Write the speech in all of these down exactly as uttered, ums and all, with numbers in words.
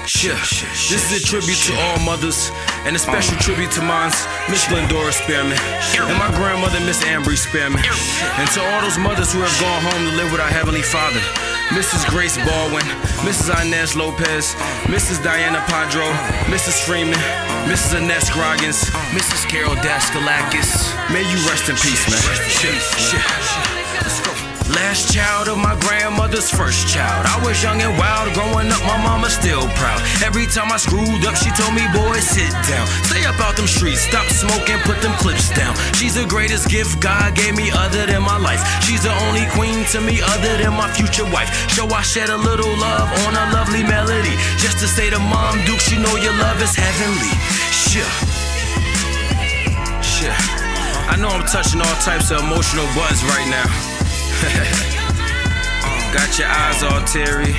Shit, this is a tribute to all mothers, and a special tribute to mine, Miss Glendora Spearman, and my grandmother, Miss Ambry Spearman, and to all those mothers who have gone home to live with our Heavenly Father, Missus Grace Baldwin, Missus Inez Lopez, Missus Diana Padro, Missus Freeman, Missus Annette Scroggins, Missus Carol Daskalakis. May you rest in peace, man. Shit, shit. Let's go. Last child of my grandmother's first child. I was young and wild, growing up, my mama still proud. Every time I screwed up, she told me, boy, sit down. Stay up out them streets, stop smoking, put them clips down. She's the greatest gift God gave me other than my life. She's the only queen to me other than my future wife. So I shed a little love on a lovely melody, just to say to Mom Dukes, you know your love is heavenly. Shit. Shit. I know I'm touching all types of emotional buttons right now. Got your eyes all teary.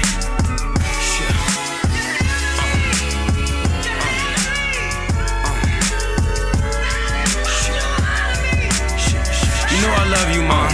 You know I love you, Mom.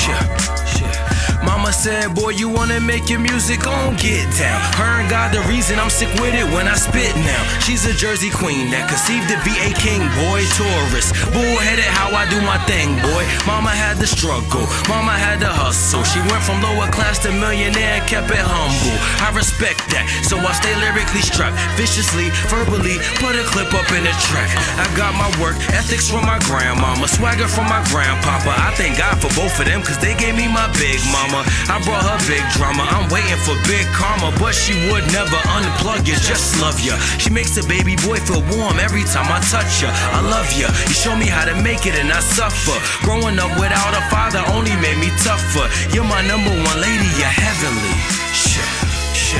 Mama said, boy, you wanna make your music, gon' get down. Her and God the reason I'm sick with it when I spit now. She's a Jersey queen that conceived to be a king, boy, tourist. Bullheaded how I do my thing, boy. Mama had the struggle, mama had the hustle. She went from lower class to millionaire and kept it humble. I respect that, so I stay lyrically strapped, viciously, verbally, put a clip up in the track. I got my work ethics from my grandmama, swagger from my grandpapa. I thank God for both of them, cause they gave me my big mama. I brought her big drama, I'm waiting for big karma, but she would never unplug you, just love ya. She makes the baby boy feel warm every time I touch ya. I love ya, you show me how to make it and I suffer. Growing up without a father only made me tougher. You're my number one lady, you're heavenly. Shit, shit.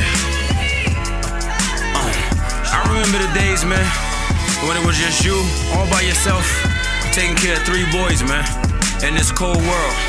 Uh, I remember the days, man, when it was just you, all by yourself, taking care of three boys, man, in this cold world.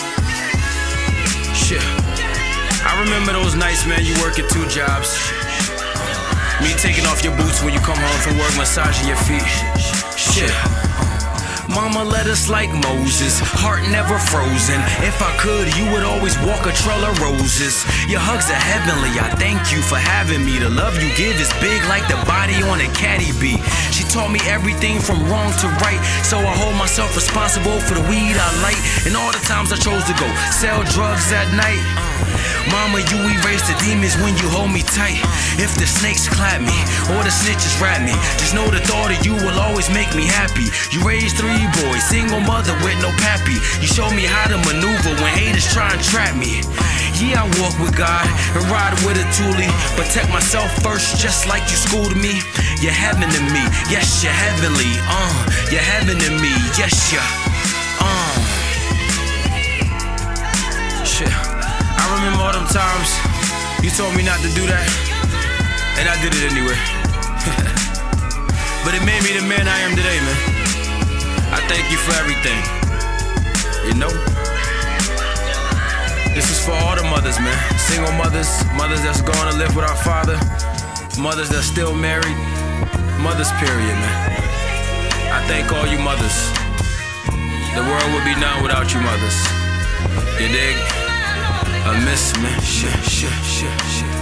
Shit. I remember those nights, man, you working two jobs. Me taking off your boots when you come home from work, massaging your feet. Shit. Mama led us like Moses, heart never frozen. If I could, you would always walk a trail of roses. Your hugs are heavenly, I thank you for having me. The love you give is big like the body on a caddy bee. She taught me everything from wrong to right, so I hold myself responsible for the weed I light. And all the times I chose to go sell drugs at night. Mama, you erase the demons when you hold me tight. If the snakes clap me, or the snitches rap me, just know the thought of you will always make me happy. You raised three boys, single mother with no pappy. You show me how to maneuver when haters try and trap me. Yeah, I walk with God and ride with a toolie, protect myself first just like you schooled me. You're heaven to me, yes, you're heavenly. Uh, you're heaven to me, yes, you're. Uh. Shit. I remember all them times you told me not to do that, and I did it anyway. But it made me the man I am today, man. I thank you for everything, you know? This is for all the mothers, man. Single mothers, mothers that's going to live with our father, mothers that's still married, mothers period, man. I thank all you mothers. The world would be none without you mothers. You dig? I miss, man. Shit, shit, shit, shit.